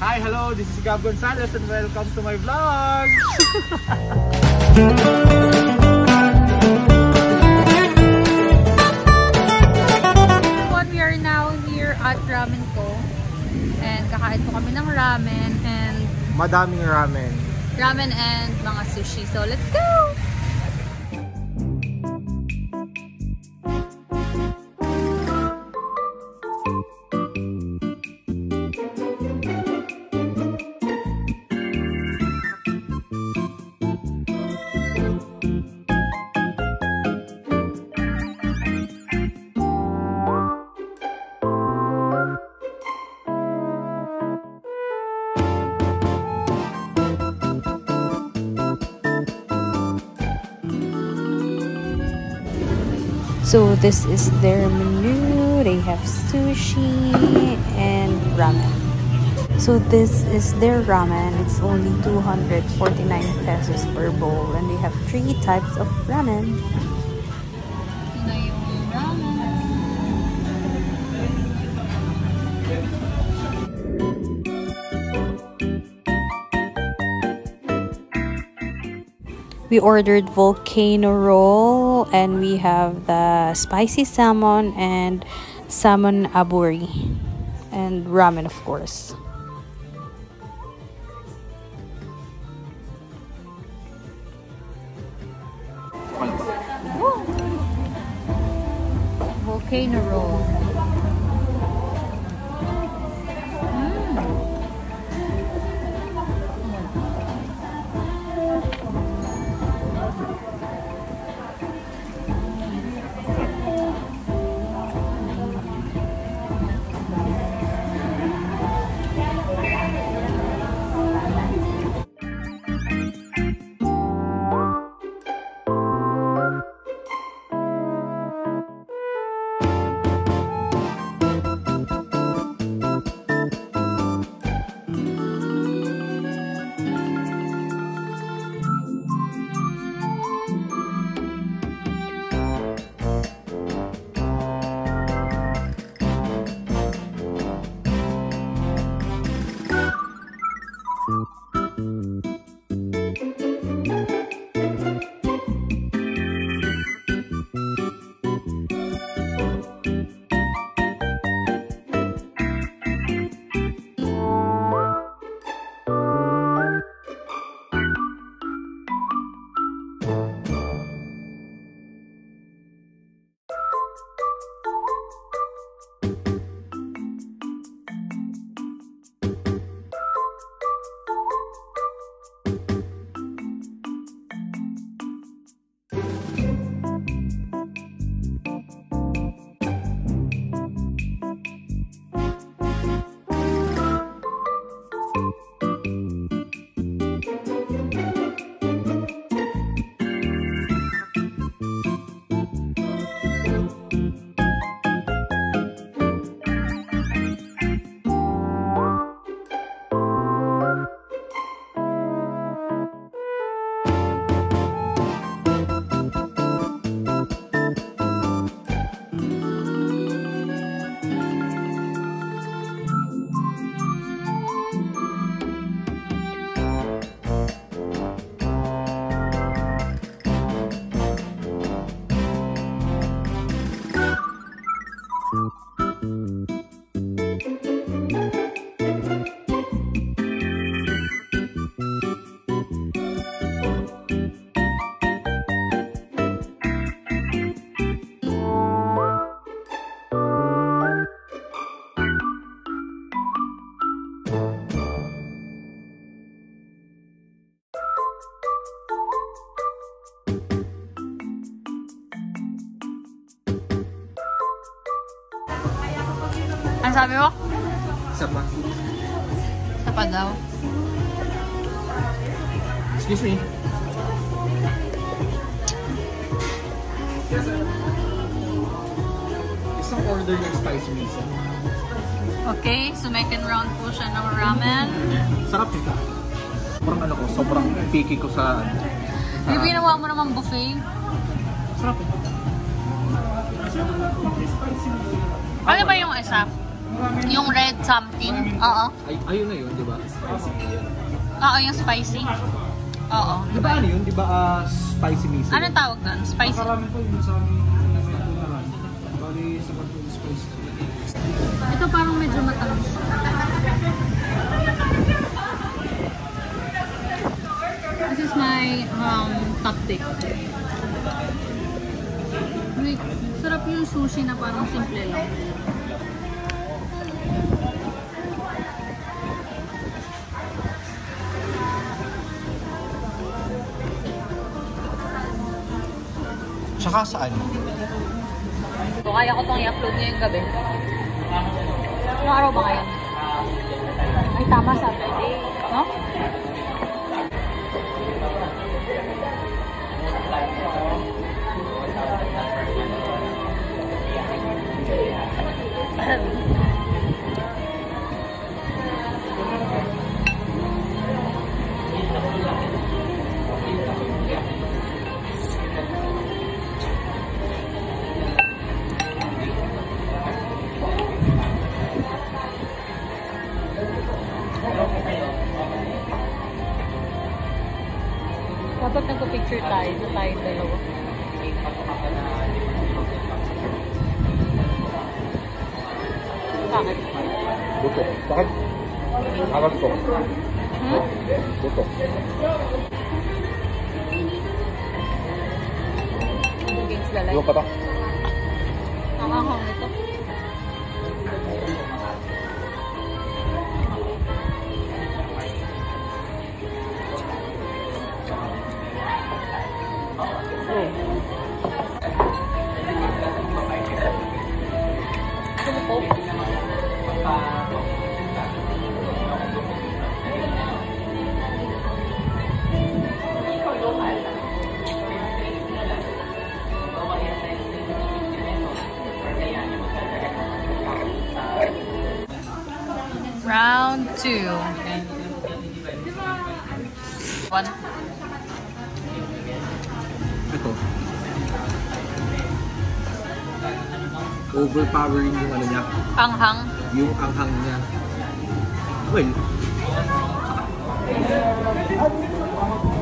Hi, hello, this is Gab Gonzalez and welcome to my vlog! We are now here at Ramen Ko. And kakain po kami ng ramen and... Madaming ramen. Ramen and mga sushi. So, let's go! So this is their menu. They have sushi and ramen. So this is their ramen. It's only 249 pesos per bowl and they have 3 types of ramen. We ordered volcano roll and we have the spicy salmon and salmon aburi and ramen, of course. Volcano roll. Ano sabi mo? Isa pa. Isa pa daw. Excuse me. Isang order yung spicy miso. Okay, so second round po siya ng ramen. Sarap ito. Sobrang ano ko, sobrang picky ko sa... Yung ginawa mo naman buffet. Sarap ito. Ano ba yung isa? Yung red something. Oo. Ayun na yun, di ba? Oo, yung spicy. Oo. Di ba ano yun? Di ba spicy miso? Anong tawag doon? Spicy? Nakarami po yun sa amin na may tunaran. Bali sa pagkakas spicy. Ito parang medyo matamis. This is my top tip. Wait, sarap yung sushi na parang simple lang. Tsaka saan? So, kaya ko itong i-upload ngayong gabi. Anong araw ba ngayon? Ay, tama, Saturday. No? Dapat nagpa-picture tayo sa tayong dalawa. Bakit? Buto. Bakit? Aral ko. Buto. Against the light. Iwan pa to? Nakakahang nito. Round 2. One. Ito. Overpowering yung ano niya. Anghang. Yung anghang niya. Well.